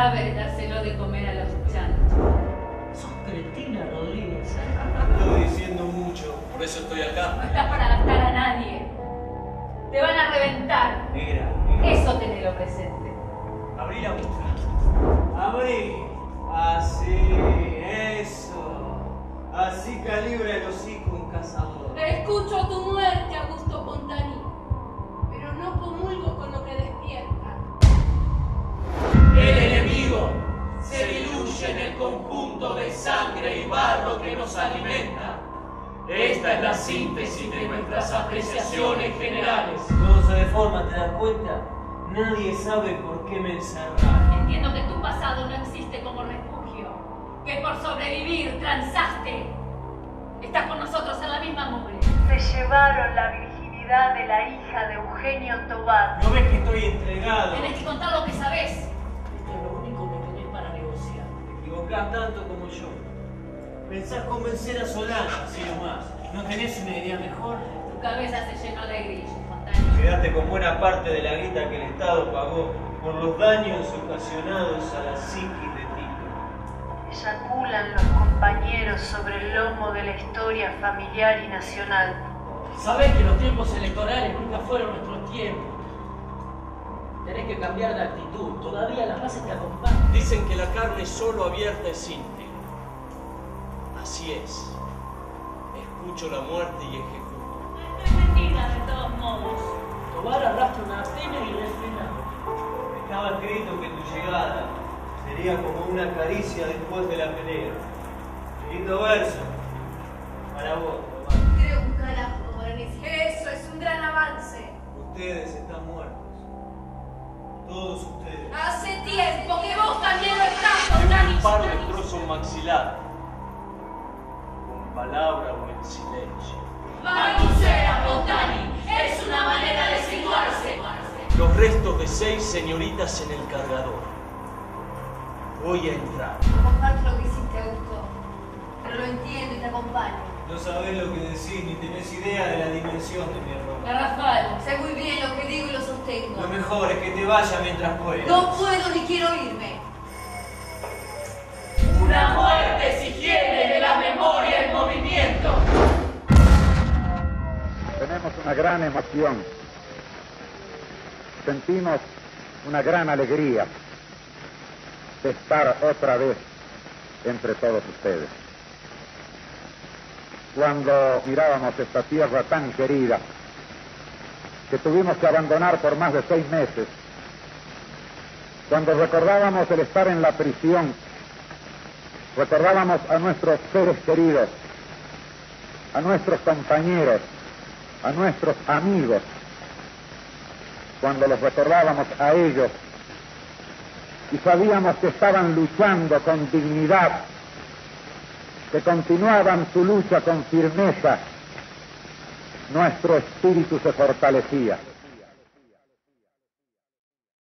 sabe dárselo de comer a los chanchos. Sos cretina, Rodríguez. Estoy diciendo mucho, por eso estoy acá. No estás para gastar a nadie. Te van a reventar. Negra. Eso tenelo presente. Abrí la boca. Abrí. Así, eso. Así calibra el hocico un cazador. Escucho tu muerte, Augusto Pontani, pero no comulgo con lo que despierta. El enemigo se diluye en el conjunto de sangre y barro que nos alimenta. Esta es la síntesis de nuestras apreciaciones generales. Todo se deforma, ¿te das cuenta? Nadie sabe por qué me encerraron. Entiendo que tu pasado no existe como refugio, que por sobrevivir transaste. Estás con nosotros en la misma mugre. Se llevaron la virginidad de la hija de Eugenio Tobar. ¿No ves que estoy entregado? Tenés que contar lo que sabés. Esto es lo único que tenés para negociar. Te equivocás tanto como yo. Pensás convencer a Solana, así nomás. ¿No tenés una idea mejor? Tu cabeza se llenó de grillos, Fontani. Quedaste con buena parte de la guita que el Estado pagó por los daños ocasionados a la psiquis de Tito. Eyaculan los compañeros sobre el lomo de la historia familiar y nacional. Sabés que los tiempos electorales nunca fueron nuestros tiempos. Tenés que cambiar de actitud. Todavía las bases te acompañan. Dicen que la carne solo abierta es íntegra. Así es. Escucho la muerte y ejecuto. Estoy metida de todos modos. Tobar arrastra una pena irrefrenable. Estaba escrito que tu llegada sería como una caricia después de la pelea. Lindo verso. Para vos, Tomás. Creo un carajo, Berenice. Eso es un gran avance. Ustedes están muertos. Todos ustedes. Hace tiempo que vos también lo estás, De Fontani. un par de trozos maxilar. Con palabra o en silencio. Balbucea, Fontani. Es una manera de situarse. Los restos de 6 señoritas en el cargador. Voy a entrar. No comparto lo que hiciste, Augusto, pero lo entiendo y te acompaño. No sabés lo que decís ni tenés idea de la dimensión de mi error. Garrafal. Sé muy bien lo que digo y lo sostengo. Lo mejor es que te vayas mientras puedas. No puedo ni quiero irme. Una muerte si quiere de la memoria en movimiento. Tenemos una gran emoción, sentimos una gran alegría de estar otra vez entre todos ustedes. Cuando mirábamos esta tierra tan querida, que tuvimos que abandonar por más de 6 meses, cuando recordábamos el estar en la prisión, recordábamos a nuestros seres queridos, a nuestros compañeros, a nuestros amigos, cuando los recordábamos a ellos y sabíamos que estaban luchando con dignidad, que continuaban su lucha con firmeza, nuestro espíritu se fortalecía.